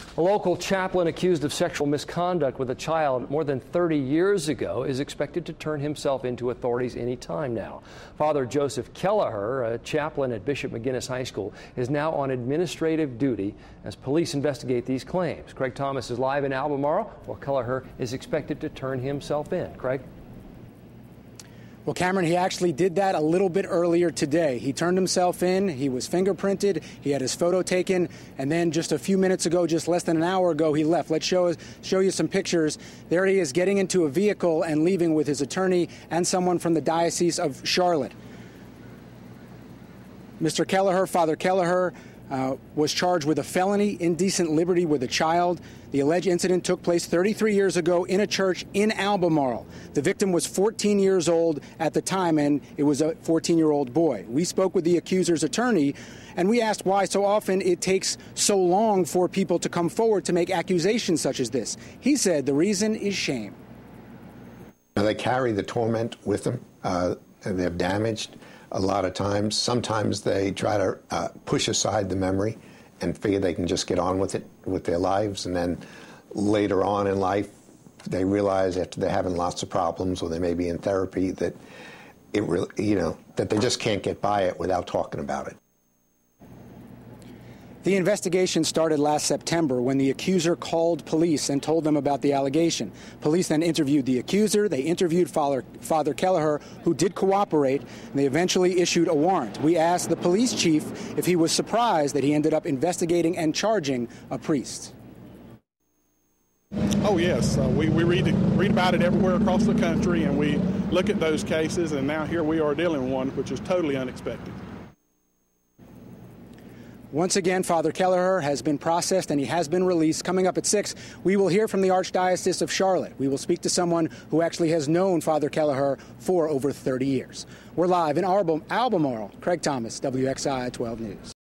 A local chaplain accused of sexual misconduct with a child more than 30 years ago is expected to turn himself into authorities any time now. Father Joseph Kelleher, a chaplain at Bishop McGuinness High School, is now on administrative duty as police investigate these claims. Craig Thomas is live in Albermarle, while Kelleher is expected to turn himself in. Craig? Well, Cameron, he actually did that a little bit earlier today. He turned himself in, he was fingerprinted, he had his photo taken, and then just a few minutes ago, just less than an hour ago, he left. Let's show you some pictures. There he is getting into a vehicle and leaving with his attorney and someone from the Diocese of Charlotte. Mr. Kelleher, Father Kelleher, was charged with a felony, indecent liberty with a child. The alleged incident took place 33 years ago in a church in Albermarle. The victim was 14 years old at the time, and it was a 14-year-old boy. We spoke with the accuser's attorney, and we asked why so often it takes so long for people to come forward to make accusations such as this. He said the reason is shame. They carry the torment with them, and they're damaged. A lot of times, sometimes they try to push aside the memory and figure they can just get on with it, with their lives. And then later on in life, they realize after they're having lots of problems or they may be in therapy that it really, that they just can't get by it without talking about it. The investigation started last September when the accuser called police and told them about the allegation. Police then interviewed the accuser. They interviewed Father Kelleher, who did cooperate, and they eventually issued a warrant. We asked the police chief if he was surprised that he ended up investigating and charging a priest. Oh, yes. We read about it everywhere across the country, and we look at those cases, and now here we are dealing with one which is totally unexpected. Once again, Father Kelleher has been processed and he has been released. Coming up at 6, we will hear from the Archdiocese of Charlotte. We will speak to someone who actually has known Father Kelleher for over 30 years. We're live in Albemarle. Craig Thomas, WXI 12 News.